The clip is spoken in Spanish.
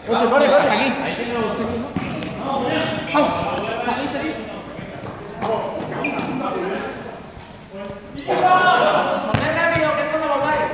Corre, aquí. Vamos. Salí. Corre rápido, que esto no volváis.